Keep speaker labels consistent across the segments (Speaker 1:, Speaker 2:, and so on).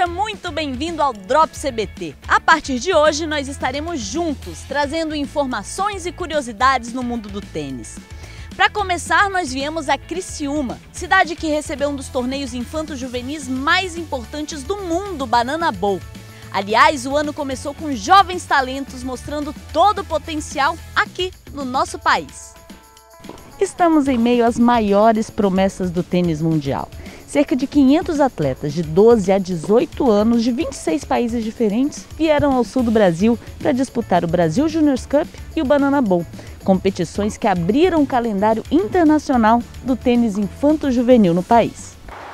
Speaker 1: Seja muito bem-vindo ao Drop CBT. A partir de hoje, nós estaremos juntos, trazendo informações e curiosidades no mundo do tênis. Para começar, nós viemos a Criciúma, cidade que recebeu um dos torneios infanto-juvenis mais importantes do mundo, o Banana Bowl. Aliás, o ano começou com jovens talentos mostrando todo o potencial aqui no nosso país. Estamos em meio às maiores promessas do tênis mundial. Cerca de 500 atletas de 12 a 18 anos de 26 países diferentes vieram ao sul do Brasil para disputar o Brasil Juniors Cup e o Banana Bowl, competições que abriram o calendário internacional do tênis infanto-juvenil no país.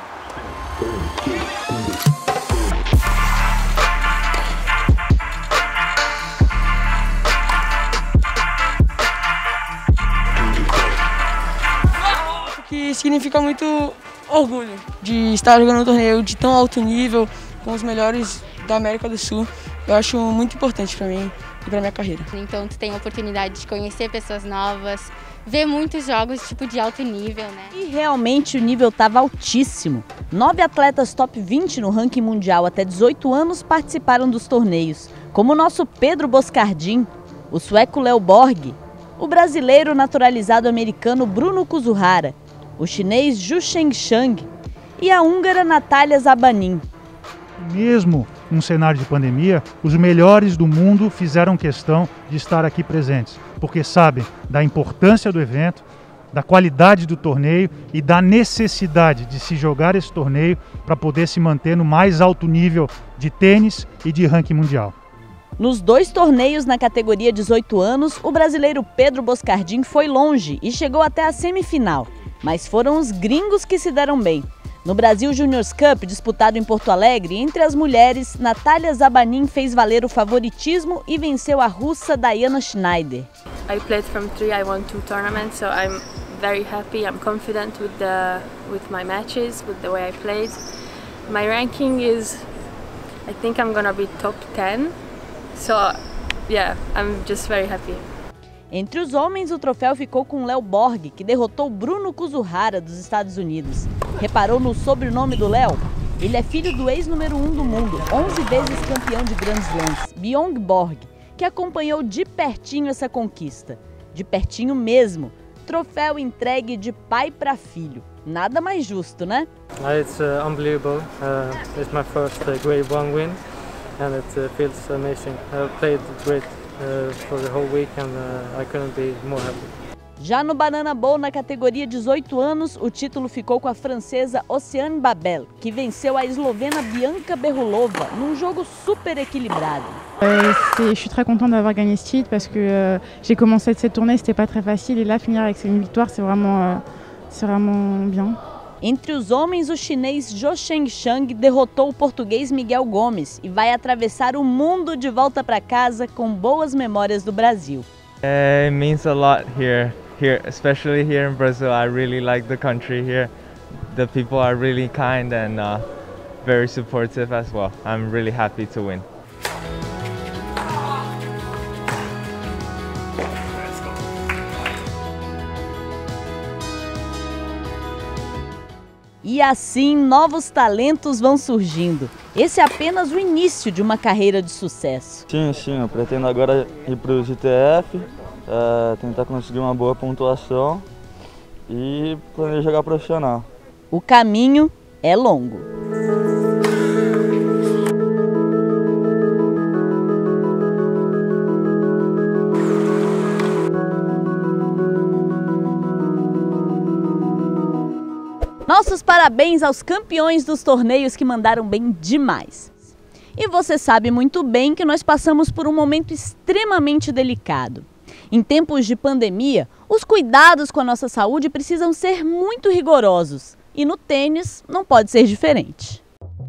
Speaker 2: Que significa muito orgulho de estar jogando um torneio de tão alto nível com os melhores da América do Sul. Eu acho muito importante para mim e para minha carreira.
Speaker 3: Então tu tem a oportunidade de conhecer pessoas novas, ver muitos jogos tipo de alto nível, né?
Speaker 1: E realmente o nível estava altíssimo. 9 atletas top 20 no ranking mundial até 18 anos participaram dos torneios, como o nosso Pedro Boscardin, o sueco Léo Borg, o brasileiro naturalizado americano Bruno Kuzuhara, o chinês Zhu Shengshang e a húngara Natália Zabanin.
Speaker 4: Mesmo num cenário de pandemia, os melhores do mundo fizeram questão de estar aqui presentes, porque sabem da importância do evento, da qualidade do torneio e da necessidade de se jogar esse torneio para poder se manter no mais alto nível de tênis e de ranking mundial.
Speaker 1: Nos 2 torneios na categoria 18 anos, o brasileiro Pedro Boscardin foi longe e chegou até a semifinal. Mas foram os gringos que se deram bem. No Brasil Juniors Cup, disputado em Porto Alegre, entre as mulheres, Natália Zabanin fez valer o favoritismo e venceu a russa Diana Schneider.
Speaker 5: I played from 3, I won 2 tournaments, so I'm very happy. I'm confident with my matches, with the way I played. My ranking is, I think I'm gonna be top 10. So yeah, I'm just very happy.
Speaker 1: Entre os homens, o troféu ficou com Léo Borg, que derrotou Bruno Kuzuhara, dos Estados Unidos. Reparou no sobrenome do Léo? Ele é filho do ex-número 1 do mundo, 11 vezes campeão de Grand Slams, Bjorn Borg, que acompanhou de pertinho essa conquista. De pertinho mesmo. Troféu entregue de pai para filho. Nada mais justo, né?
Speaker 6: It's unbelievable. It's my first Grade 1 win, and it feels amazing. I played great for the whole week and I couldn't be more happy.
Speaker 1: Já no Banana Bowl, na categoria 18 anos, o título ficou com a francesa Océane Babel, que venceu a eslovena Bianca Berulova num jogo super equilibrado.
Speaker 7: Je suis très contente d'avoir gagné ce titre parce que j'ai commencé cette tournée, c'était pas très facile et là finir avec une victoire, c'est vraiment bien.
Speaker 1: Entre os homens, o chinês Zhu Shengshang derrotou o português Miguel Gomes e vai atravessar o mundo de volta para casa com boas memórias do Brasil.
Speaker 8: It means a lot here, especially here in Brazil. I really like the country here. The people are really kind and very supportive as well. I'm really happy to win.
Speaker 1: E assim, novos talentos vão surgindo. Esse é apenas o início de uma carreira de sucesso.
Speaker 9: Sim, eu pretendo agora ir para o GTF, tentar conseguir uma boa pontuação e planejo jogar profissional.
Speaker 1: O caminho é longo. Nossos parabéns aos campeões dos torneios que mandaram bem demais. E você sabe muito bem que nós passamos por um momento extremamente delicado. Em tempos de pandemia, os cuidados com a nossa saúde precisam ser muito rigorosos. E no tênis não pode ser diferente.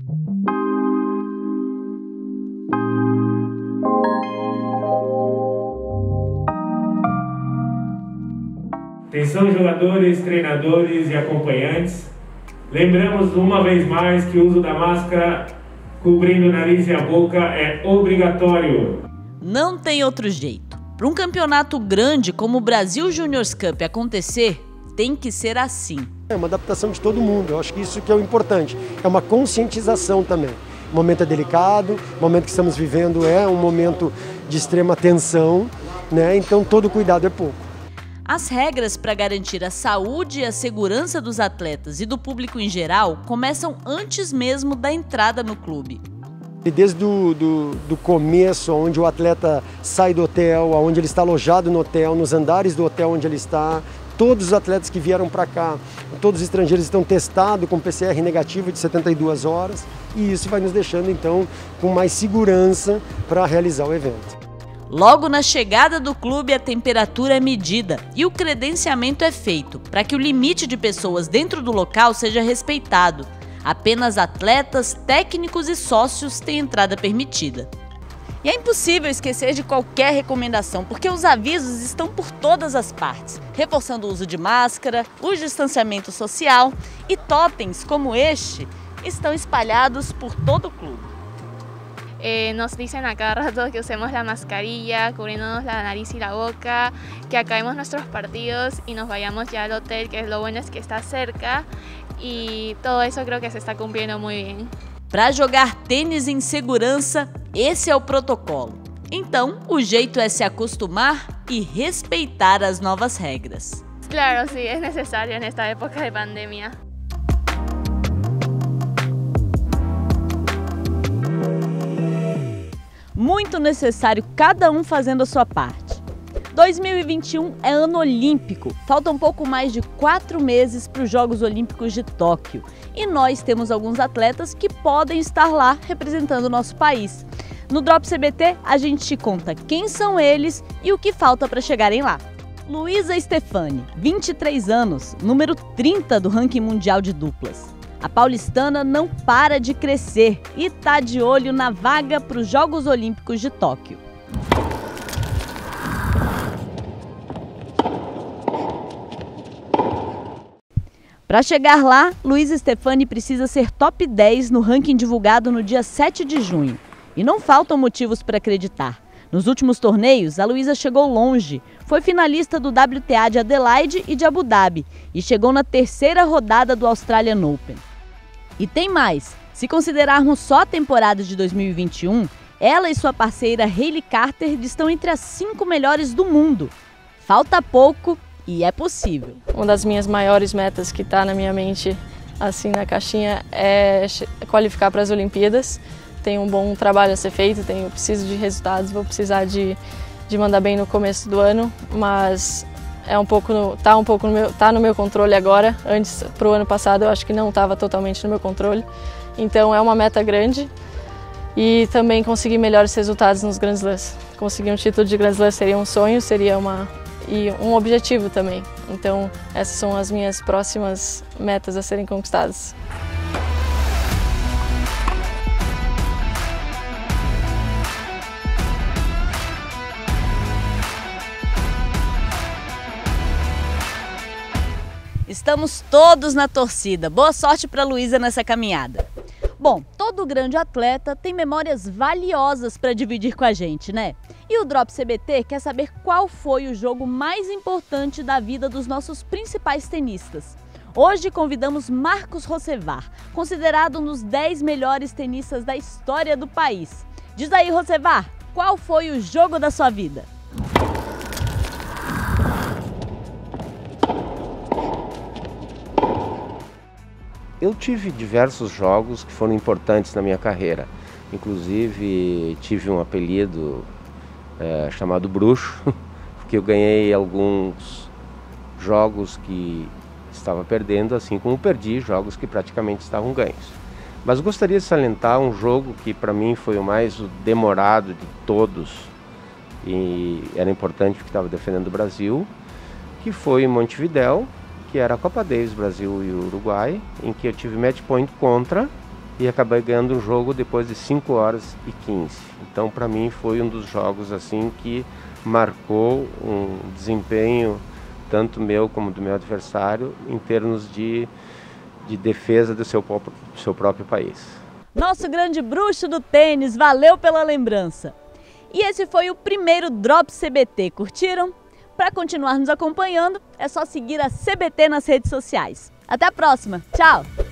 Speaker 10: Atenção jogadores, treinadores e acompanhantes. Lembramos uma vez mais que o uso da máscara cobrindo o nariz e a boca é obrigatório.
Speaker 1: Não tem outro jeito. Para um campeonato grande como o Brasil Juniors Cup acontecer, tem que ser assim.
Speaker 11: É uma adaptação de todo mundo, eu acho que isso que é o importante, é uma conscientização também. O momento é delicado, o momento que estamos vivendo é um momento de extrema tensão, né? Então todo cuidado é pouco.
Speaker 1: As regras para garantir a saúde e a segurança dos atletas e do público em geral começam antes mesmo da entrada no clube.
Speaker 11: E desde do começo, onde o atleta sai do hotel, onde ele está alojado no hotel, nos andares do hotel onde ele está, todos os atletas que vieram para cá, todos os estrangeiros estão testados com PCR negativo de 72 horas e isso vai nos deixando então com mais segurança para realizar o evento.
Speaker 1: Logo na chegada do clube, a temperatura é medida e o credenciamento é feito para que o limite de pessoas dentro do local seja respeitado. Apenas atletas, técnicos e sócios têm entrada permitida. E é impossível esquecer de qualquer recomendação, porque os avisos estão por todas as partes, reforçando o uso de máscara, o distanciamento social e totens como este estão espalhados por todo o clube.
Speaker 12: Nos dicen a cada rato que usemos la mascarilla, cubriéndonos la nariz y la boca, que acabemos nuestros partidos y nos vayamos ya al hotel, que lo bueno es que está cerca y todo eso creo que se está cumpliendo muy bien.
Speaker 1: Para jogar tênis em segurança, esse é o protocolo. Então, o jeito é se acostumar e respeitar as novas regras.
Speaker 12: Claro, sí, es necesario en esta época de pandemia.
Speaker 1: Muito necessário, cada um fazendo a sua parte. 2021 é ano olímpico, faltam pouco mais de 4 meses para os Jogos Olímpicos de Tóquio. E nós temos alguns atletas que podem estar lá representando o nosso país. No Drop CBT, a gente te conta quem são eles e o que falta para chegarem lá. Luísa Stefani, 23 anos, número 30 do ranking mundial de duplas. A paulistana não para de crescer e está de olho na vaga para os Jogos Olímpicos de Tóquio. Para chegar lá, Luísa Stefani precisa ser top 10 no ranking divulgado no dia 7 de junho. E não faltam motivos para acreditar. Nos últimos torneios, a Luísa chegou longe. Foi finalista do WTA de Adelaide e de Abu Dhabi e chegou na 3ª rodada do Australian Open. E tem mais, se considerarmos só a temporada de 2021, ela e sua parceira Hayley Carter estão entre as 5 melhores do mundo. Falta pouco e é possível.
Speaker 13: Uma das minhas maiores metas que está na minha mente, assim na caixinha, é qualificar para as Olimpíadas. Tem um bom trabalho a ser feito, eu preciso de resultados, vou precisar de mandar bem no começo do ano, mas tá no meu controle agora. Antes, para o ano passado, eu acho que não estava totalmente no meu controle. Então é uma meta grande e também conseguir melhores resultados nos Grand Slams. Conseguir um título de Grand Slam seria um sonho, seria um objetivo também. Então essas são as minhas próximas metas a serem conquistadas.
Speaker 1: Estamos todos na torcida. Boa sorte para Luísa nessa caminhada. Bom, todo grande atleta tem memórias valiosas para dividir com a gente, né? E o Drop CBT quer saber qual foi o jogo mais importante da vida dos nossos principais tenistas. Hoje convidamos Marcos Rosevar, considerado um dos 10 melhores tenistas da história do país. Diz aí, Rosevar, qual foi o jogo da sua vida?
Speaker 14: Eu tive diversos jogos que foram importantes na minha carreira. Inclusive tive um apelido chamado Bruxo, porque eu ganhei alguns jogos que estava perdendo, assim como perdi jogos que praticamente estavam ganhos. Mas gostaria de salientar um jogo que para mim foi o mais demorado de todos e era importante porque estava defendendo o Brasil, que foi em Montevidéu, que era a Copa Davis Brasil e Uruguai, em que eu tive match point contra e acabei ganhando um jogo depois de 5 horas e 15. Então, para mim, foi um dos jogos assim que marcou um desempenho tanto meu como do meu adversário em termos de defesa do seu próprio país.
Speaker 1: Nosso grande bruxo do tênis, valeu pela lembrança. E esse foi o primeiro Drop CBT, curtiram? Para continuar nos acompanhando, é só seguir a CBT nas redes sociais. Até a próxima, tchau!